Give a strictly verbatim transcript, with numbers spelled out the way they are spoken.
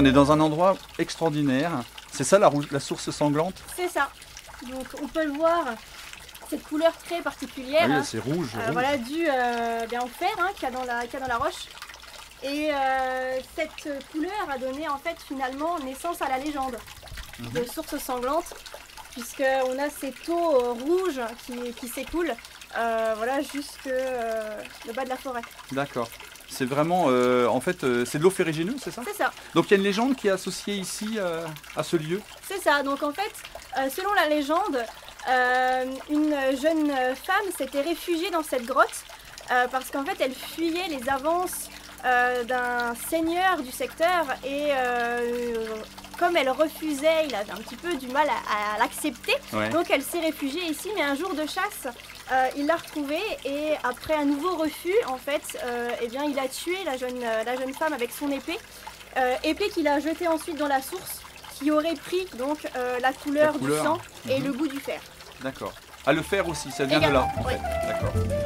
est dans un endroit extraordinaire. C'est ça la, rouge, la source sanglante? C'est ça. Donc on peut le voir, cette couleur très particulière. Ah oui, hein. c'est rouge, Euh, rouge. Voilà, dû euh, bien au fer hein, qu'il y a dans la, qu'il y a dans la roche. Et euh, cette couleur a donné en fait finalement naissance à la légende Mhm. de source sanglante, puisqu'on a cette eau euh, rouge qui, qui s'écoule euh, voilà, jusque euh, le bas de la forêt. D'accord. C'est vraiment, euh, en fait, euh, c'est de l'eau ferrugineuse, c'est ça? C'est ça, Donc il y a une légende qui est associée ici euh, à ce lieu? c'est ça. Donc en fait, euh, selon la légende, euh, une jeune femme s'était réfugiée dans cette grotte euh, parce qu'en fait elle fuyait les avances euh, d'un seigneur du secteur et euh, comme elle refusait, il avait un petit peu du mal à, à l'accepter, Ouais. donc elle s'est réfugiée ici, mais un jour de chasse, euh, il l'a retrouvée et après un nouveau refus, en fait, euh, eh bien, il a tué la jeune, la jeune femme avec son épée, euh, épée qu'il a jetée ensuite dans la source, qui aurait pris donc euh, la, couleur La couleur. du sang et Mhm. le goût du fer. D'accord. Ah, le fer aussi, ça vient Également, de là, en oui. fait. D'accord.